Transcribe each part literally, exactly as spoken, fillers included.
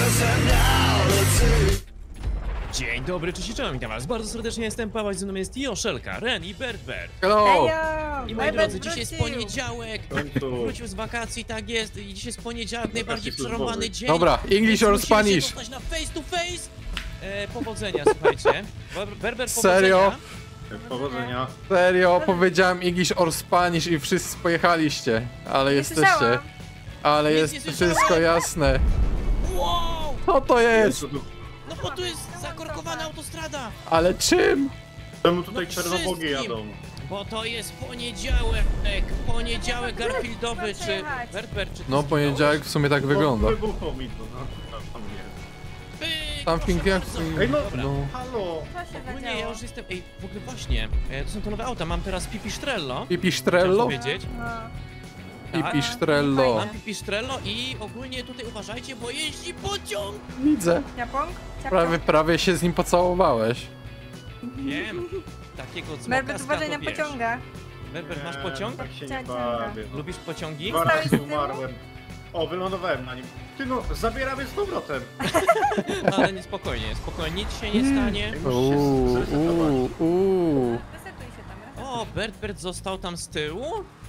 Dzień dobry, cześć i czołem, witam was bardzo serdecznie, jestem Paweł, ze mną jest Joszelka, Ren i Bertbert. Hello! Hejo! I moi Berbert drodzy, dzisiaj jest wrócił. poniedziałek, końcu. wrócił z wakacji, tak jest, i dzisiaj jest poniedziałek, najbardziej przerąbany dzień. Dobra, English or Musimy Spanish? się dostać na face to face. E, powodzenia, słuchajcie. Ber- Berber, Serio? powodzenia. Powodzenia. Serio, powiedziałem English or Spanish i wszyscy pojechaliście. Ale Nie jesteście. słyszałam. Ale Nic jest nie słyszałem. wszystko jasne. Wow! Co to jest? Jezu, No bo tu jest zakorkowana autostrada. Ale czym? Czemu tutaj No czerwobogi wszystkim. jadą? Bo to jest poniedziałek, poniedziałek Garfieldowy, Proszę czy jechać. Bertbert, czy ty No poniedziałek w sumie tak wygląda. Wybuchło mi to, no. Tam, tam jest. Pyk, Something proszę jak... bardzo. Ej, no, Dobra. No. halo! Co się Ogólnie ja zadziało? już jestem. Ej, w ogóle właśnie, e, to są te nowe auta. Mam teraz Pipistrello. Pipistrello? Chciałem powiedzieć. No. Pipistrello. Mam Pipistrello i ogólnie tutaj uważajcie, bo jeździ pociąg! Widzę. Ciapąg? Ciapąg? Prawie, prawie się z nim pocałowałeś. Wiem. Takiego dzwoka Berbert, z uważaj na wiesz. pociąga. Berber, masz Nie, pociąg? Tak się nie Ciąga. bawię. No. Lubisz pociągi? Dwa Stałeś razy z tyłu? umarłem. O, wylądowałem na nim. Ty no, zabieramy z powrotem. Ale nie, spokojnie, spokojnie, nic się nie stanie. Ej, musisz się Uuu, zresetować. uuu, uuu. Resetuj się tam, resetuj. O, Bertbert został tam z tyłu?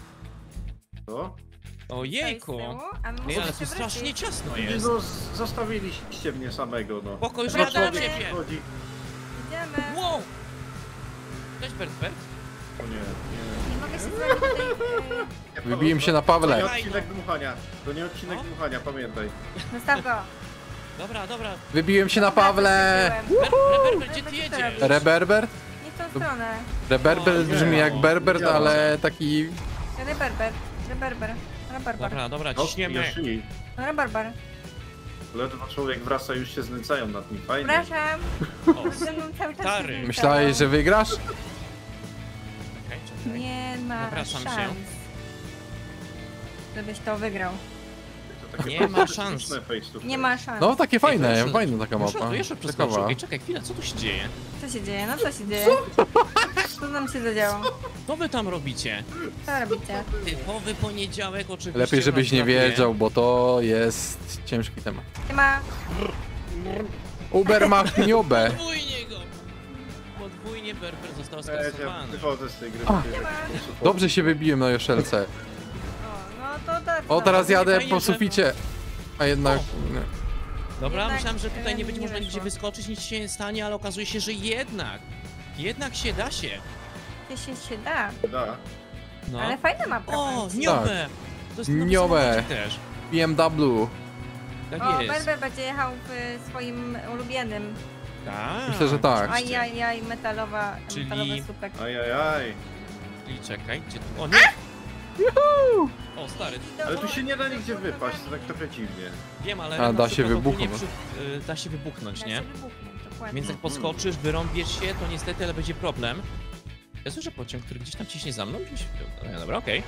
Co? Ojejku. Stoi z tyłu, a my Ej, musimy ale się tu strasznie wrócić. ciasno Nie, jest. no, z- zostawiliście mnie samego, no. Spoko, już Wracamy. jadę do ciebie. Chodzi. Idziemy. Wow! Cześć Bertbert. O nie, nie. Nie mogę się z wami tutaj... e, Nie, Wybiłem się na To Pawle. nie odcinek dmuchania. To nie odcinek No. dmuchania, pamiętaj. Zostaw go. Dobra, dobra. Wybiłem się na Pawle. Ber Berber, gdzie ty jedziesz? Reberbert? Nie w tą stronę. Reberbert brzmi jak Berbert, ale taki... Reberber. Reberber. Reberber. Dobra, dobra, No, ciśniemy. Yoshi. Reberber. Ledwo człowiek wraca, już się znęcają nad nim. Fajnie. Przepraszam. O, Ze mną cały czas Stary. się znęcają. Myślałeś, że wygrasz? czekaj, czekaj. Nie ma Nawracam się. szans. Żebyś to wygrał. To takie Nie ma fantastyczne szans. face to face. Nie ma szans. No takie fajne, jeszcze- fajna taka Jeszcze, mapa. to jeszcze przeskoczył. Ciekawa. Ej, czekaj, chwilę, co tu się dzieje? Co się dzieje? No co się dzieje? Co tam się zadziało? Co wy tam robicie? Co robicie? Typowy poniedziałek oczywiście. Lepiej, żebyś was nie brakuje. wiedział, bo to jest ciężki temat. Nie ma. Uber macht niobę. Podwójnie go! Podwójnie Berber został Ja, ja skasowany. wychodzę z tej gry. A. bo Nie ma. to- Dobrze się wybiłem na Joszelce. O, no to tak. O, teraz jadę fajnie, po że- suficie. A jednak... Dobra, Jednak, myślałem, że tutaj nie e, będzie nie można weszło. nigdzie wyskoczyć, nic się nie stanie, ale okazuje się, że jednak. Jednak się da się. Gdzie się, się da. Da. No. Ale fajna mapa. O, powiem ci. niobę! To jest nowy Niobę. samochodzik też. B M W. Tak O, jest. Berber będzie jechał w swoim ulubionym. Tak. Myślę, że tak. Ajajaj, metalowa, Czyli- metalowy słupek. Ajajaj. I czekaj, gdzie tu? O nie! O, stary, Ale tu się nie da nigdzie wypaść, to tak trochę dziwnie. wiem, ale A, na da się przykład ogólnie wybuchnąć. przy- y, Da się wybuchnąć, Da nie? się wybuchnąć, dokładnie. Więc jak podskoczysz, wyrąbiesz się, to niestety, ale będzie problem. Ja słyszę pociąg, który gdzieś tam ciśnie za mną, gdzieś... No, dobra, okej.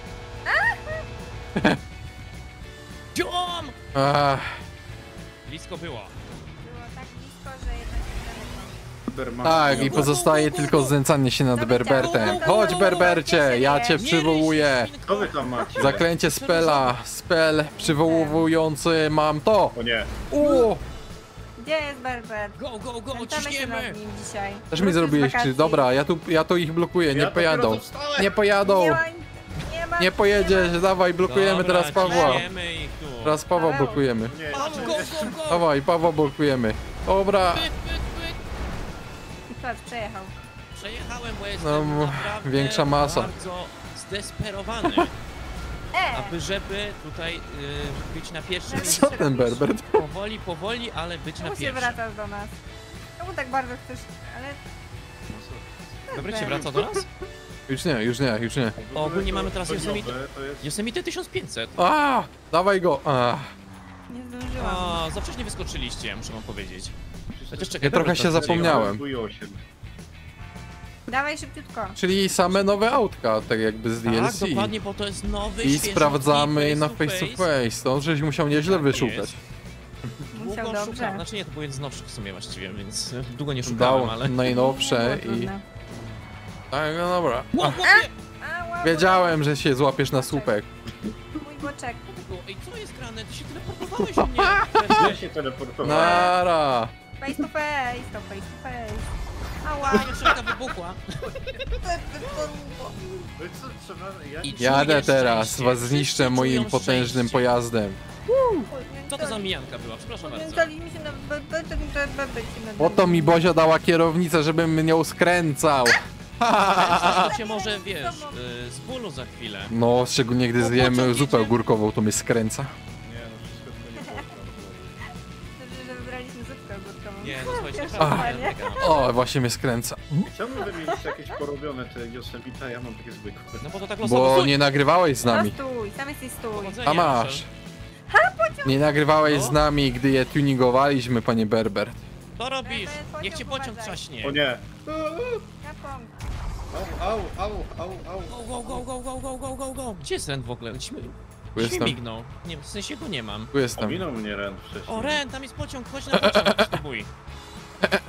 Dziom! Ach, Blisko było. Było tak blisko, że jednak się daleko. Superman. tak, i pozostaje tylko znęcanie się nad Berbertem. Chodź, Berbercie, ja cię przywołuję. Co wy tam macie? Zaklęcie spela, spell przywołujący mam to. O nie. U, Gdzie jest Berber? Go, go, go, Męczymy się ciśniemy! nad nim dzisiaj. też mi Wrócił z zrobiłeś wakacji. krzy. Dobra, ja tu, ja tu ich blokuję, nie Ja dopiero pojadą. co wstałem. Nie pojadą, Nie ma, nie ma, nie pojedziesz, dawaj, blokujemy Dobra, teraz Pawła. ciśniemy ich tu. Teraz Pawła Paweł. blokujemy. Nie, Patrz, go, nie. go, go! Dawaj, Pawła blokujemy. Dobra, Pyk, pyk, pyk. I patrz, przejechał. Przejechałem, bo jestem No, m- naprawdę większa masa. bardzo zdesperowany, E! aby żeby tutaj y, być na pierwszym Co co miejscu. ten Berbert? Powoli, powoli, ale być na Czemu się pierwszym. wracasz do nas? Czemu tak bardzo chcesz, ale... Dobra, cię wraca do nas? Już nie, już nie, już nie. O, ogólnie mamy teraz To Yosemite. nowe, to jest- Yosemite tysiąc pięćset. A, dawaj go. A, Nie zdążyłam. O, za wcześnie wyskoczyliście, muszę wam powiedzieć. Chociaż czekaj, ja trochę dobra, się to- zapomniałem. W osiem. Dawaj szybciutko. Czyli same nowe autka, tak jakby z D L Tak, C. dokładnie, bo to jest nowy, I świeżutki sprawdzamy na face to face. To żeś musiał nieźle Tak wyszukać. jest. Musiał Długo dobrze. szukam, znaczy nie, to był jeden z nowszych w sumie właściwie, więc e, długo nie Dał szukałem, ale... najnowsze Nie było i... trudne. Tak, no dobra. Ło, Ach, chłopie! A, łap, wiedziałem, że się złapiesz na słupek. Mój boczek. Ej, co jest grane? Ty się teleportowałeś u mnie. Ja się teleportowałem. Nara! Face to face, to face to face. Ała. Joszelka wybuchła. No i co, trzeba... Ja... I- Jadę Czuję teraz, szczęście. was zniszczę Wszyscy moim czują potężnym szczęście. pojazdem. Co to za mijanka była? Przepraszam bardzo. Pamiętali mi się na bebeczek, że bebek się na Po to mi Bozia dała kierownicę, żebym nią skręcał. To cię może, wiesz, y, z bólu za chwilę. No, szczególnie gdy O, zjemy pociąg zupę jedzie. ogórkową, to mnie skręca. Nie, no wszystko tylko nie poszło. Dobrze, że wybraliśmy zupkę ogórkową. Nie, no słuchajcie, Proszę naprawdę, panie. mega. O, właśnie mnie skręca. Chciałbym, wy mieliście jakieś porobione te Yosemite, ja mam takie zwykłe. No bo to tak losowo. Bo Stój! nie nagrywałeś z No nami. stój, sam jesteś stój. Powodzenia, A masz. Joszel. Nie nagrywałeś No. z nami, gdy je tuningowaliśmy, panie Berber. Co robisz? Pociąg Niech cię pociąg uważaj. trzaśnie. O nie! Kapą. Au, au, au, au, au. Go, go, go, go, go, go, go, go. Gdzie jest Ren w ogóle? Gdzieś mi, Tu gdzieś mi jestem, mignął. Nie, w sensie go nie mam. tu jestem. Ominął mnie Ren wcześniej. O, Ren, tam jest pociąg, chodź na pociąg, spróbuj. Proszę,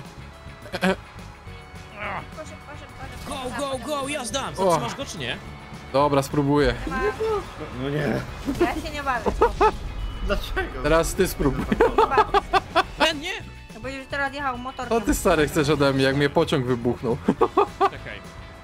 proszę, proszę. Go, go, go, jazda! O. Zatrzymasz go czy nie? Dobra, spróbuję. Ma- No nie. Ja się nie bawię. Dlaczego? Teraz ty spróbuj. Nie bawię. Ren, nie! No bo już teraz jechał motor. Co ty stary chcesz ode mnie, jak mnie pociąg wybuchnął? Czekaj.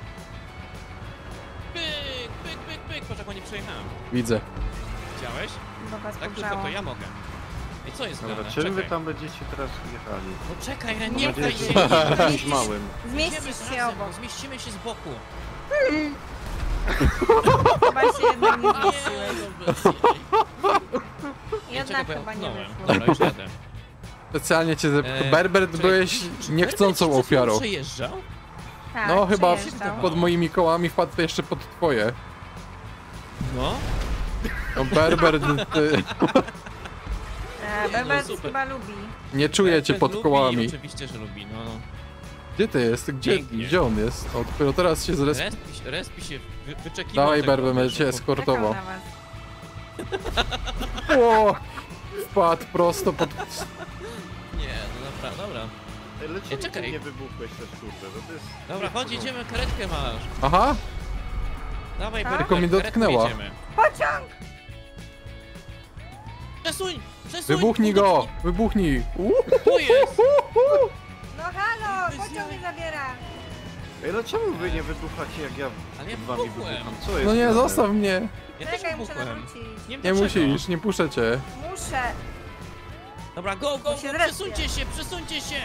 Pyk, pyk, pyk, pyk, patrz jak nie przejechałem. Widzę. Widziałeś? Bo was Tak tylko pogrzało. to ja mogę. I co jest Dobra, grane? czym wy Czekaj. tam będziecie teraz jechali? No czekaj, Ren, Mam nie nadzieję, pchaj że się! nie nie jakimś pchaj małym. Zmieścisz Jedziemy się razem, obok. zmieścimy się z boku. Chyba się jednak nie Nie, zmieściłeś. no bez jej. Jednak Czekaj, bo ja chyba nie utknąłem. wyszło. Dobra, już jadę. Specjalnie cię zep... Eee, Berber, czekaj, byłeś czy niechcącą Berber ci przez ofiarą. przejeżdżał? Tak, No chyba przejeżdżał. pod moimi kołami wpadł jeszcze pod twoje. No. No Berber, ty, E, Bebek super. chyba lubi. nie czuję cię Berber pod lubi, kołami. Oczywiście, że lubi, no. no. Gdzie ty jest? Gdzie, Pięknie. gdzie on jest? O, dopiero teraz się zres... Respi, respi się wy, wyczekiwał Dawaj tego, Berber, będę wiesz, cię bo- eskortował. Czekał na was. O! Wpadł prosto pod... Nie, no dobra, dobra. Ej, ale Ej, czemu czekaj. ty nie wybuchłeś też, kurde? No to jest... Dobra, chodź, jedziemy, karetkę masz. Aha! Dawaj, Tak? Berber, Tylko mnie karetką dotknęła. jedziemy. Pociąg! Przesuń, przesuń. Wybuchnij go! Wybuchnij! Uuu. Tu jest. No halo, Bez pociąg jaj. mnie zabiera. Ej, ale czemu wy nie wybuchacie, jak ja Ale ja z wami wybuchłem. wybucham? Co jest No nie, grane? zostaw mnie! Ja też Czekaj, muszę wybuchłem. nawrócić. Nie, wiem Nie dlaczego. musisz, nie puszczę cię. Muszę. Dobra, go, go, Bo się go, zrespię. przesuńcie się, przesuńcie się.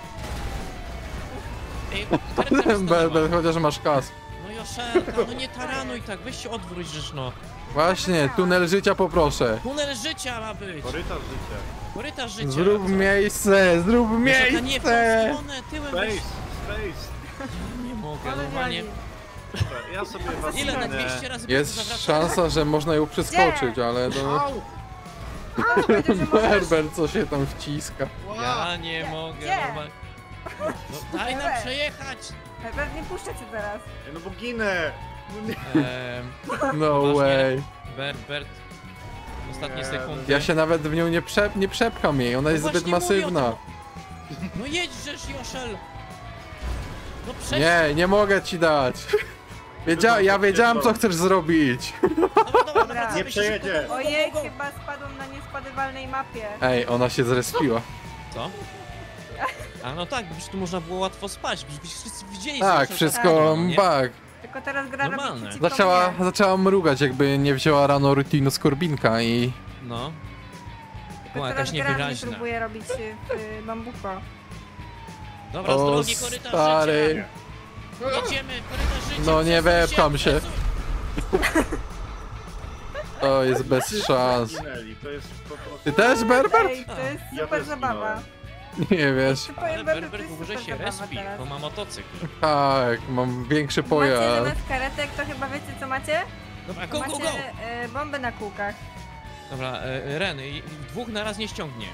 Ej, karetka mnie Berber, stanęła. chociaż masz kas. No Joszelka, no nie taranuj tak, weź się odwróć, żeż no. Właśnie, tunel życia poproszę. Tunel życia ma być. Korytarz życia. Korytarz życia. Zrób Co? miejsce, zrób Joszelka, nie w tą miejsce! stronę, tyłem Space, weź. space. Nie mogę, Ale normalnie. wali. Dobra, ja sobie was Ile na minę. dwieście razy Jest zawracam? szansa, że można ją przeskoczyć, ale no... Au! A, powiedział, że możesz. Berber, co się tam wciska. Ja nie Gdzie? mogę, Gdzie? normalnie. No daj nam Berber. przejechać. Bebek, nie puszczę cię teraz. Ej, no bo ginę! No nie. No Ehm, Poważnie? way. Berbert. Ostatnie Nie, sekundy. Ja się nawet w nią nie, przep nie przepcham jej, ona jest No zbyt właśnie mówię o masywna. tym. No jedźżesz, Joszel. No przecież. Nie, nie mogę ci dać. Wiedzia ja wiedziałem, co chcesz zrobić. Dobra, dobra, Dobra. nawracamy Nie się przejedzie. szybko. Go, go, Ojej, go, go. chyba spadłem na niespadywalnej mapie. Ej, ona się zrespiła. Co? A no tak, przecież tu można było łatwo spać, przecież wszyscy widzieli. Tak, że wszystko tak, nie? bak. Tylko teraz gra robi Normalne. przeciwko Zaczęła, mnie. zaczęła mrugać, jakby nie wzięła rano rutinu z Korbinka i... No. Tylko Była teraz jakaś gra mnie niewyraźna. próbuje robić y, w y, bambuko. Dobra, z O, drogi korytarz stary. życia. Jedziemy, korytarz życia. No, nie przesuń wepcham się. przesuń. To jest bez szans. Ginęli, to jest po prostu... Ty też, Berber? Ej, to jest Ja super też zabawa. Nie wiesz. Ci Ale powiem, Berber, to Berber jest w ogóle super się zabawa respi, teraz. bo ma motocykl. Tak, mam większy Macie pojazd. zamiast karetek, to chyba wiecie co macie? Dobra, go, go, Macie go. y, bomby na kółkach. Dobra, e, Ren, i- dwóch na raz nie ściągnie.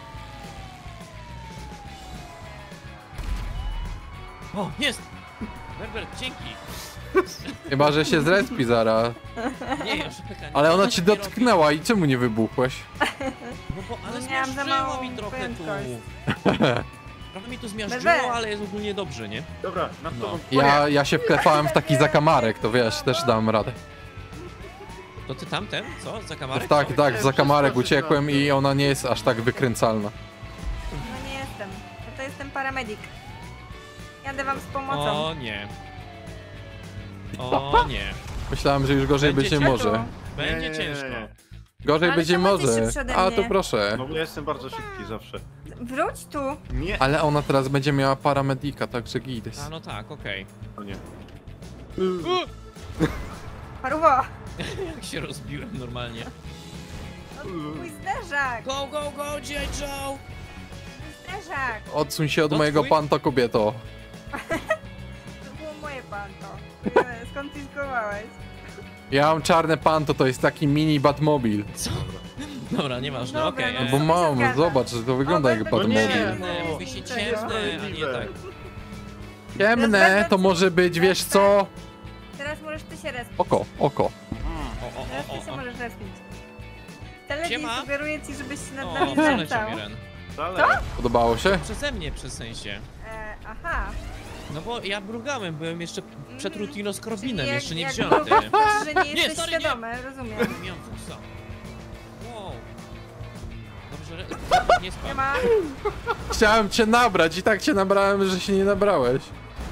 O, jest! Berber, dzięki. Chyba, że się zrespi zaraz. Nie, Joszelka, nie. Ale ona tak ci nie robi. dotknęła i czemu nie wybuchłeś? No bo, ale No miałam za zmiażdżyło małą mi trochę tu. prędkość. Trochę mi tu Berber. zmiażdżyło, ale jest ogólnie dobrze, nie? Dobra, na No. to... Ja, ja się wklepałem w taki zakamarek, to wiesz, też dam radę. To To ty tamten? Co? Za kamarek? Tak, Co? tak, za kamarek Przeskoczyć uciekłem na i ona nie jest aż tak wykręcalna. No nie jestem. No to jestem paramedik. Jadę wam z pomocą. O nie. O nie. Myślałem, że już gorzej Będzie być nie ciężko. może. Będzie Nie, nie, nie, ciężko. nie. Gorzej Ale być nie to macie może. szybsze ode A mnie. to proszę. No bo ja jestem bardzo szybki zawsze. Wróć tu. Nie. Ale ona teraz będzie miała paramedika, także gides. A no tak, okej. O nie. Paruwo. Jak się rozbiłem normalnie. No, mój zderzak. Go, go, go, G I. Joe! Mój zderzak. Odsuń się od To mojego twój? panto, kobieto. To było moje panto. E, Skonfiskowałeś. Ja mam czarne panto, to jest taki mini Batmobil. Co? Dobra, nieważne, Dobra, okej. no No Okay. bo się mam, zgadza. zobacz, że to wygląda O, jak będę- Batmobil. No nie. Ciemne, mówi się ciemne, a nie tak. Ciemne, to może być, wiesz co? Teraz możesz ty się respić. Oko, oko. O, o, Teraz o, ty się o, o. możesz respić. Teledysk Siema. sugeruje ci, żebyś się nad O, nami przeleciał znęcał. mi Ren. Ale. Podobało się? Przeze mnie, przez sensie. E, aha. No bo ja brugałem, byłem jeszcze przed Mhm. rutino z Korbinem, Czyli jak- jeszcze nie jak wzięty. mrugasz, że nie Nie, jesteś stary, nie. świadomy, rozumiem. Miałem fusa. Wow. Dobrze, Re- nie Nie spam. ma. Chciałem cię nabrać i tak cię nabrałem, że się nie nabrałeś.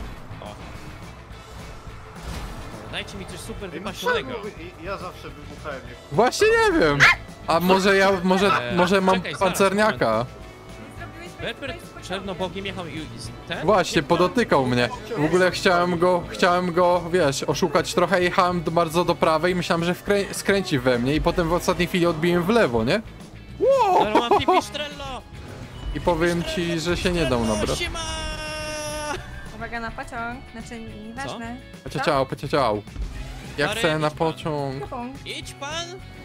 Dajcie mi coś super Ej, no wypasionego. czemu i- Ja zawsze wybuchałem. jak- Właśnie nie wiem. A może ja, może, Eee, może mam czekaj, zaraz, pancerniaka. Nie zrobiłeś mi Berber tutaj spokojnie. czernobogiem jechał i i- ten? Właśnie, Nie, podotykał mnie. W ogóle chciałem go, chciałem go, wiesz, oszukać trochę, jechałem do- bardzo do prawej i myślałem, że wkrę skręci we mnie i potem w ostatniej chwili odbiłem w lewo, nie? Dobra, mam pipistrello! I powiem ci, że się nie dał nabrać. Siema! Uwaga na pociąg. Znaczy, nieważne. Pocieciał, pocieciał. Ja Stary, chcę na idź pan. pociąg. Punkt. Idź pan!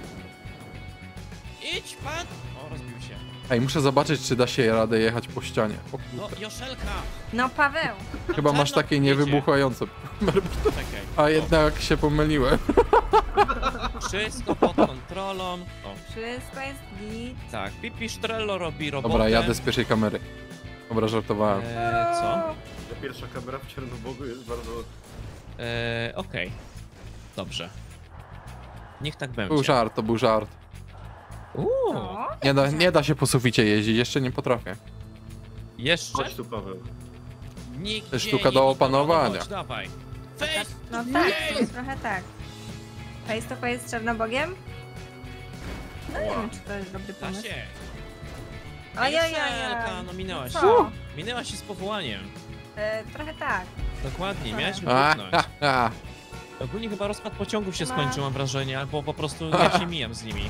Idź pan! O, rozbił się. Ej, muszę zobaczyć, czy da się radę jechać po ścianie. O, No, Joszelka! No Paweł. chyba masz czarno takie jedzie. niewybuchające. Czekaj. A jednak się pomyliłem. O, wszystko pod kontrolą. O, Wszystko jest git. tak. Pipistrello robi robotę. Dobra, jadę z pierwszej kamery. Dobra, żartowałem. Eee, co? Ta pierwsza kamera w Czernobogu jest bardzo... Eee, okej. Dobrze. Niech tak będzie. Był żart, to był żart. Uuu, O, Nie da, nie da się po suficie jeździć, jeszcze nie potrafię. jeszcze? Chodź tu, Paweł. Nigdzie To sztuka nie do widziałem. opanowania. Chodź, dawaj. Face no to tak, face. trochę tak. Face to face z Czarnobogiem? No nie wiem, czy to jest dobry Da pomysł. się. Ojojoj. Joszelka, no minęłaś się. Co? Minęłaś się z powołaniem. E, trochę tak. Dokładnie, miałeś A, wybuchnąć. ha, ha. Ogólnie chyba rozpad pociągów się Ma. skończył, mam wrażenie, albo po prostu ja się mijam z nimi.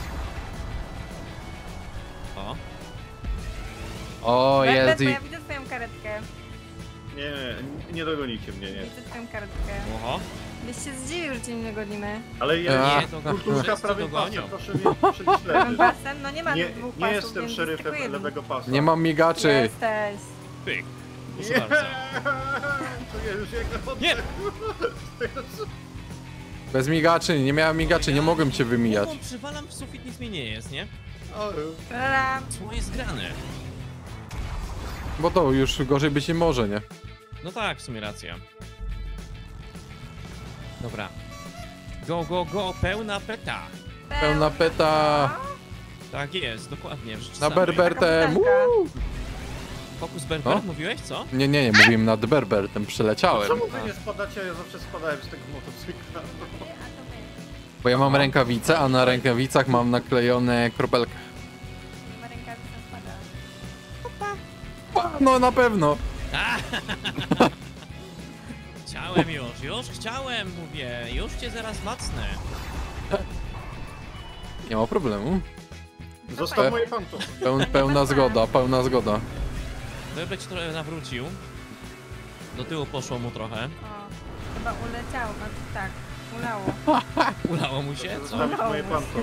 O, O, Berber, jest bo i... ja widzę twoją karetkę. Nie, nie, nie dogonicie mnie, nie. Widzę twoją karetkę. oho. Byś się zdziwił, że cię nie dogonimy. Ale A. ja Nie, to kulturka wszyscy prawie dogonią. pasem, proszę mnie przyśledzić. Pasem? No nie ma Nie, dwóch nie pasów, jestem więc szeryfem jest tylko jeden. lewego pasa. Nie mam migaczy. Jesteś. Pyk. Proszę Nie. bardzo. Czuję już jak Nie! Bez migaczy, nie miałem migaczy, nie mogłem cię wymijać. Głową przywalam w sufit, nic mi nie jest, nie? Rara. Co jest grane? Bo to już gorzej być nie może, nie? No tak, w sumie racja. Dobra. Go, go, go, pełna peta. Pełna peta. Tak jest, dokładnie. w rzeczy Na samej. Berbertem. Taka Uuu. Fokus Berber, No. mówiłeś, co? Nie, nie, nie, mówiłem nad Berbertem, przyleciałem. Czemu wy nie spadacie, a ja zawsze spadałem z tego motocykla? Bo ja mam rękawice, a na rękawicach mam naklejone kropelki. Ma rękawica spada. No na pewno. A! Chciałem już, już chciałem, mówię. Już cię zaraz macnę. Nie ma problemu. Zostaw moje panto. Peł, pełna zgoda, pełna zgoda. Berber ci trochę nawrócił. Do tyłu poszło mu trochę. O, chyba uleciało, znaczy tak, ulało. Ulało mu się, co? Zostawić moje panto.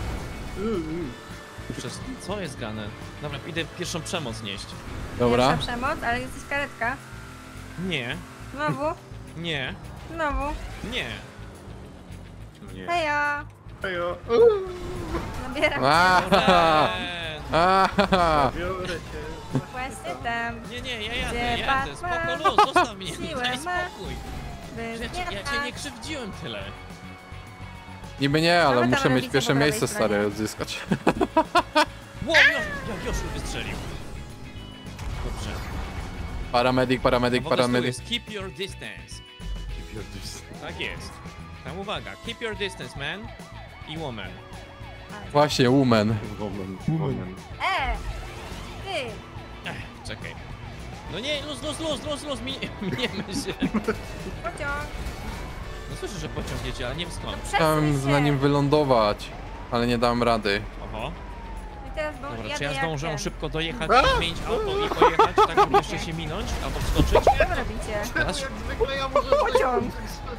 Przez... Co jest grane? Dobra, idę pierwszą przemoc nieść. Dobra. Pierwsza przemoc, ale jesteś karetka. Nie, Znowu, nie, znowu. nie. Nie. Hejo, Hejo. nabieram Aha, Ren! aha. Biorę cię. właśnie tam. Nie, nie, ja jadę, Gdzie jadę, pan spoko, ma luz, zostaw mnie, siłę daj ma. spokój. By Ja cię, ja cię nie zmiatać. krzywdziłem tyle. Niby nie, ale Mamy tam muszę mieć lewicę pierwsze po prawej miejsce stronie. stare odzyskać. Ło, Josz, ja, Josz wystrzelił. Dobrze. Paramedyk, paramedyk, A w ogóle tu paramedyk. jest keep your distance. Tak jest. Tam uwaga, keep your distance, man i woman. Właśnie, woman. Moment, moment. E! Ty! Ech, czekaj. No nie, luz, luz, luz, luz, luz, mi, miniemy się. Pociąg! No słyszę, że pociąg jedzie, ale nie wiem skąd. Chciałem Przesuń się! na nim wylądować, ale nie dałem rady. Oho. I teraz, bo Dobra, jadę czy ja jak zdążę ten. szybko dojechać, zmienić auto i pojechać, tak żeby jeszcze się minąć, albo wskoczyć? Co wy robicie? Teraz Jak zwykle ja muszę Pociąg!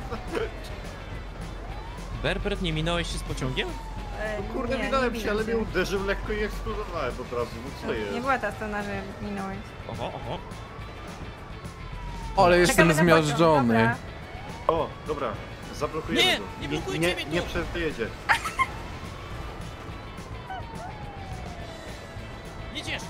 Berbert, nie minąłeś się z pociągiem? E, Kurde, nie, minąłem nie się, ale minąłem mnie uderzył lekko i eksplodowałem po prostu. No co Nie jest? była ta strona, że minąłeś. Oho, oho. Ale jestem Czekamy na pociąg, zmiażdżony. dobra. O, dobra, zablokujemy Nie, go. nie blokujcie nie, mnie tu. nie przejedzie. Jedziesz!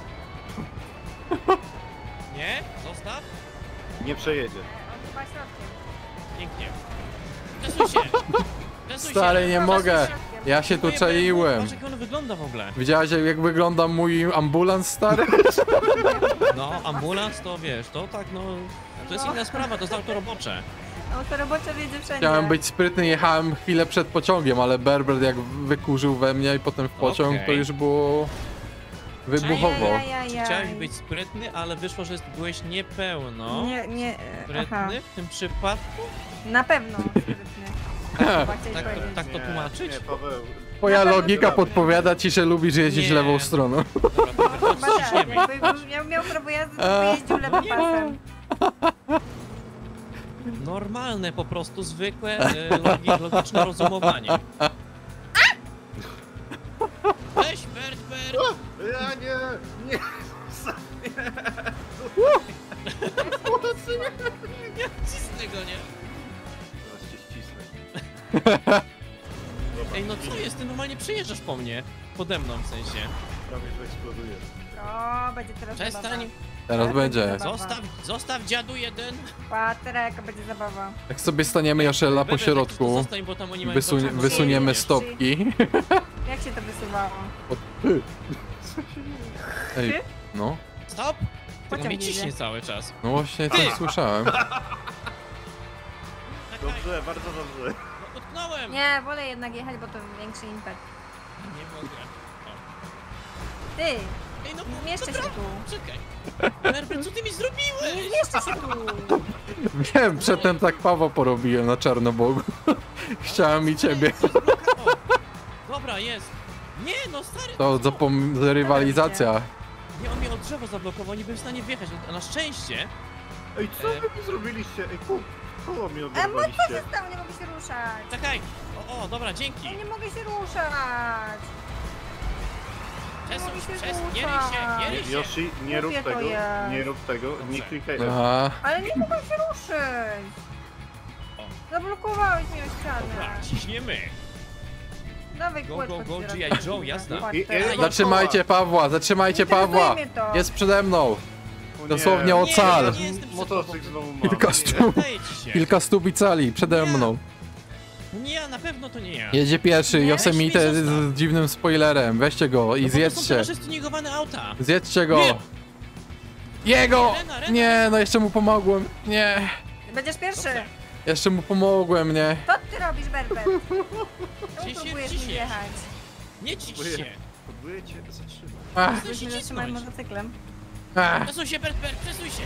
Nie? Zostaw? Nie przejedzie. On chyba środkiem. Pięknie. Przesuń się! Przesuń Stary, się! nie Proszę, mogę. środkiem. Ja się tu Moje czaiłem. Patrz, jak on wygląda w ogóle. Widziałeś jak jak wygląda mój ambulans stary? No, ambulans to wiesz, to tak no... To jest inna sprawa, to jest auto robocze. No to roboczo wiedzie wszędzie. Chciałem być sprytny, jechałem chwilę przed pociągiem, ale Berbert jak wykurzył we mnie i potem w pociąg, to Okej. już było wybuchowo. Ajajajaj. Chciałeś być sprytny, ale wyszło, że byłeś niepełno Nie, nie, e, aha. sprytny w tym przypadku. Na pewno sprytny. Chyba chciałeś Tak, powiedzieć. tak to Nie, tłumaczyć? Nie, Paweł. Twoja Na pewno logika to- podpowiada ci, że lubisz jeździć Nie. lewą stroną. Dobra, dobra, to Chyba tak, ściśniemy. jakby miał, miał prawo jazdy, to by jeździł lewym pasem. Normalne po prostu, zwykłe, e, logi, logiczne rozumowanie. Weź, Bert, Bert! Ja nie, nie. Nie cisnę go, nie? Zaraz cię ścisnę. Dobra, Ej, no co jest? Ty normalnie przejeżdżasz po mnie. Pode mną w sensie. prawie że eksploduje. O, będzie teraz Przestań. zabawa. Teraz będzie. Zabawa. Zostaw, zostaw dziadu jeden. Patera, jaka będzie zabawa. Jak sobie staniemy Joszela po Berbert, jak już to środku, Zostań, bo tam oni mają wysuń, kończynę. wysuniemy Nie, stopki. Jak się to wysuwało? Ej, no. Stop! Tylko Pociąg mnie idzie. ciśnie cały czas. No właśnie Ty! coś słyszałem. Czekaj, Dobrze, bardzo dobrze. no utknąłem! Nie, wolę jednak jechać, bo to większy impet. Nie mogę. O. Ty, Ej, no, nie zmieszczę się dobra, tu. Czekaj. Berbert, co ty mi Nie zrobiłeś? zmieszczę się tu. Wiem, przedtem tak Paweł porobiłem na Czarnobogu. Chciałem i ciebie. Co zablokował? Dobra, jest. Nie, no stary. To co? zapom- rywalizacja. Nie, on mnie od drzewa zablokował, nie byłem w stanie wjechać, a na szczęście... Ej, co wy mi zrobiliście? Ej, ku, koło mi A bo co oderwaliście. się stało? Nie mogę się ruszać. Czekaj! O, o, dobra, dzięki! Ja nie mogę się ruszać. Przesuń mogę się, się przez... Nie ryj się, nie ryj się! Yoshi, nie rób Głupie to tego, jest. nie rób tego, nie Dobrze. klikaj. Aha. Ale nie mogę się ruszyć. O. Zablokowałeś mnie o Dobra, ścianę. ciśniemy! Dawaj Go, kółeczko go, go, ci G I teraz Joe, zrobię. jazda. Patrz I- teraz. i- Zatrzymajcie Pawła, zatrzymajcie Nie interesuje Pawła. mnie to. Jest przede mną. O nie. Dosłownie o Nie, cal. nie jestem Motocykl znowu mam. Kilka Nie. stóp. Daję ci się. Kilka stóp i cali przede Nie. mną. Nie ja, na pewno to nie ja. Jedzie pierwszy, Nie? Yosemite Weź mi z dziwnym spoilerem. Weźcie go i No bo to są zjedzcie. nasze stuningowane auta. Zjedzcie go. Nie. Jego! Rena, Rena. Nie, no jeszcze mu pomogłem. Nie. Będziesz pierwszy. Dobrze. Jeszcze mu pomogłem, nie. Co ty robisz, Berbert? Czemu Ciśnie, próbujesz mi ciśnie. wjechać? Nie ciś Próbuję, się. próbuję cię zatrzymać. Ach, Chcę się Musimy zatrzymać cisnąć. motocyklem. ach. Przesuń się, Bert, Bert, przesuń się.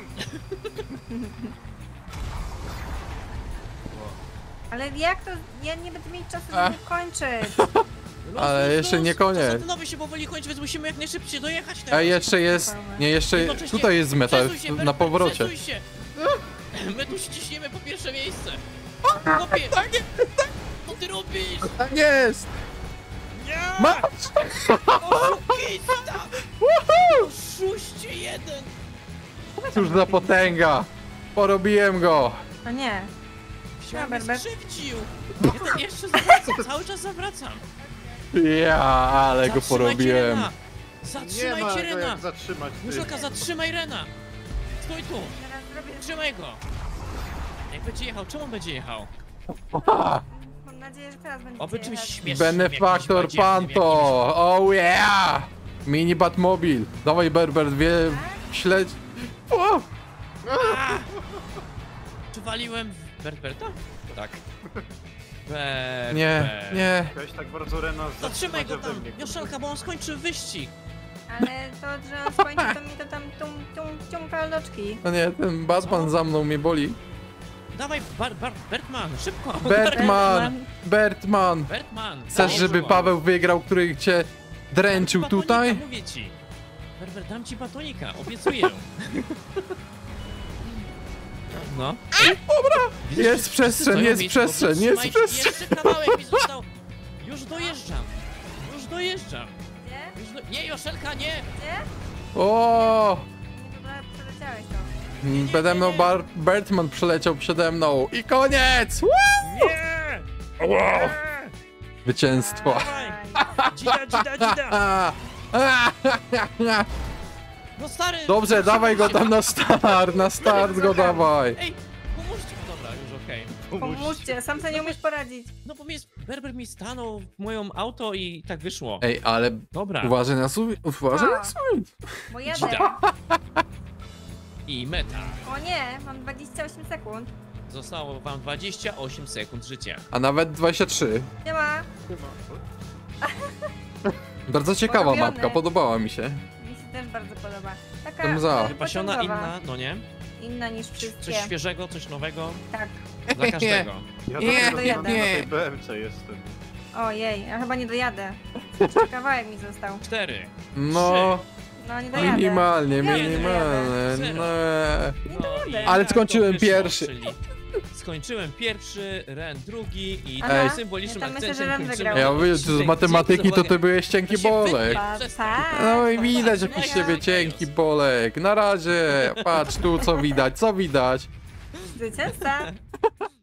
Ale jak to? Ja nie będę mieć czasu, Ach. żeby kończyć. Luz, Ale luz, jeszcze luz. nie koniec. Czas antynowy się powoli kończy, więc musimy jak najszybciej dojechać teraz. A jeszcze jest. Nie, jeszcze. Jednocześnie Tutaj jest meta przesuń się, na Bert, powrocie. Przesuń się. My tu ściśniemy po pierwsze miejsce. Chłopie, co ty robisz? Tak jest! Nie! Masz! Oszukista! Oszuście jeden! Cóż za potęga! Porobiłem go! No nie. Chciałem mnie Berbert. skrzywdził! Ja ten jeszcze zawracam, cały czas zawracam. Ja, ale go Zatrzymajcie porobiłem. Rena! Nie ma Zatrzymajcie go Rena! jak zatrzymać. ty. Muszelka, zatrzymaj Rena! Stój tu! Teraz zrobię... Trzymaj go! Jak będzie jechał? Czemu on będzie jechał? Na nadzieję, że teraz będziecie Oby czymś jechać. śmiesznym. Benefaktor jakimś badziewnym, Panto! Oh yeah! Mini Batmobil. Dawaj Berber, dwie śledź... O! jakimś- A! Czy waliłem w Berberta? Tak. Berber. Nie, nie. Chciałeś tak bardzo Rena Zatrzymaj go zatrzymać tam, ode mnie. Joszelka, bo on skończy wyścig. Ale to, że on skończy, to mi to tam tum, tum, ciumka loczki. No nie, ten Batman Co? za mną mnie boli. Dawaj, Bar, Bar, Bertman, szybko. Bertman! Bertman! Bertman. Chcesz, żeby Bertman. Paweł wygrał, który cię dręczył Batonika, tutaj? mówię ci. Berber, dam ci batonika, obiecuję. No. Widzisz, Jest wszyscy przestrzeń, stoją jest miejscu, przestrzeń, jest trzymaj się, przestrzeń. Jeszcze kawałek mi został. Już dojeżdżam. Już dojeżdżam. Gdzie? Już do... Nie, Joszelka, nie. Gdzie? O! Nie, to trochę przeleciałeś to. Przede mną Bar Bertman przeleciał przede mną i koniec! Woo! Nie. Wow! Zwycięstwo. Dawaj. Dzida, dzida, dzida. A, a, a, a. No stary. Dobrze, szybko dawaj go się- tam na start, na start go dawaj. Ej, pomóżcie. Dobra, już okej. Pomóżcie, sam sobie nie umiesz poradzić. No bo mi jest, Berber mi stanął w moją auto i tak wyszło. Ej, ale Dobra. uważaj na suwit, uważaj na suwit. Bo jadę. Dzida. I meta. O nie, mam dwadzieścia osiem sekund. Zostało wam dwadzieścia osiem sekund życia. A nawet dwadzieścia trzy. Nie ma. Bardzo ciekawa Porobiony. mapka, podobała mi się. Mi się też bardzo podoba. Taka Tym za. e, Wypasiona, pociągowa. inna, no nie? Inna niż Coś wszystkie. świeżego, coś nowego Tak. dla każdego. Ja Nie, dopiero nie, na nie. tej B M C jestem. Ojej, ja chyba nie dojadę. Jeszcze kawałek mi został. Cztery. No, No nie dojadę. minimalnie, Ja nie minimalnie. dojadę. No. No i Ale tak skończyłem to wyszło, pierwszy. Czyli skończyłem pierwszy, Ren drugi i Aha. tym Ej. symbolicznym Ja tam myślę, akcentem że Ren kończymy. wygrał. Ja mówię, że z matematyki to ty byłeś cienki To się bolek. wytnie. Pa, Przestań. pa. No i widać Trzymaj jakiś się. siebie cienki bolek. Na razie, patrz tu co widać, co widać. Zwycięzca.